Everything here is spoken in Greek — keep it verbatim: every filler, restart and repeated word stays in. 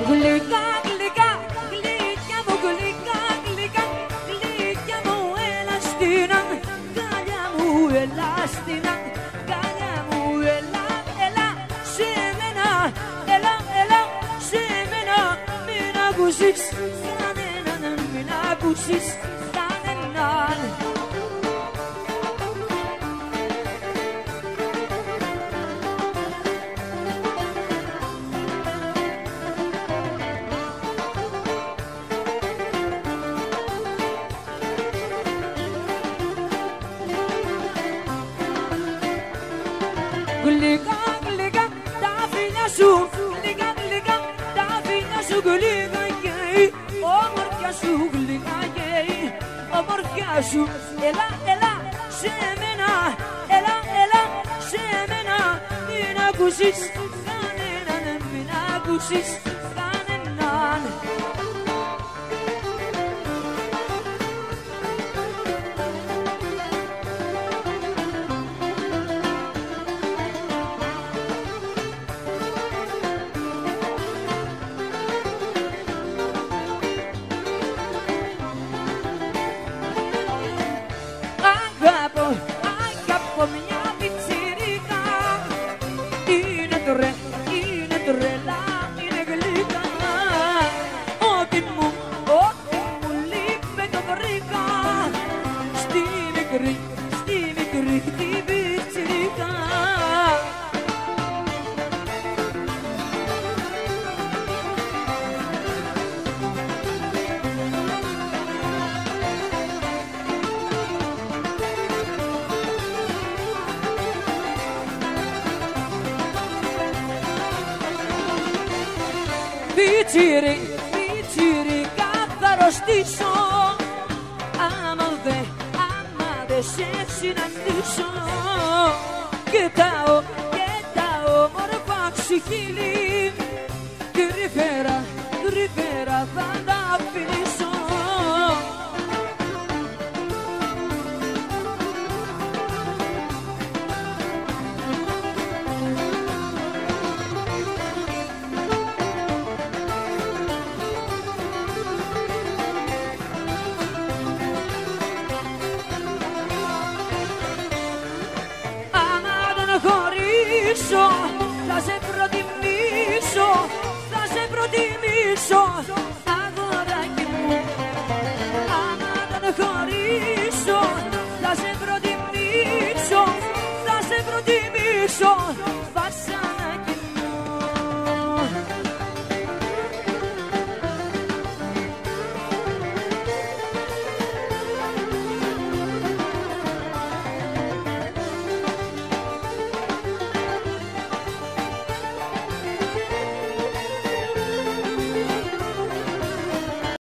Γλυκά, γλυκά, γλυκιά μου, γλυκά, γλυκά, γλυκιά μου, έλα στην αγκαλιά μου, έλα στην αγκαλιά μου, έλα, έλα σε μένα, έλα, έλα σε μένα, μην ακούσεις κανέναν, μην ακούσεις κανέναν. Γλυκά, γλυκά τα φιλιά σου, γλυκά, γλυκά τα φιλιά σου, γλυκά και η ομορφιά σου, γλυκά και η ομορφιά σου. Έλα, έλα σε μένα, έλα, έλα σε μένα, μην ακούσεις κανέναν, μην ακούσεις κανέναν. Αγαπώ, αγαπώ μια πιτσιρίκα, είναι τρε, είναι τρελά, είναι γλυκά. Ό,τι μου, ό,τι μου λείπει το βρήκα, στη μικρή, στη μικρή την πιτσιρίκα. Πιτσιρί, πιτσιρίκα θα αρρωστήσω, άμα δε, άμα δε σε συναντήσω. Κοιτάω, κοιτάω όμορφα ξυχίλι, γρυφέρα, γρυφέρα θα τα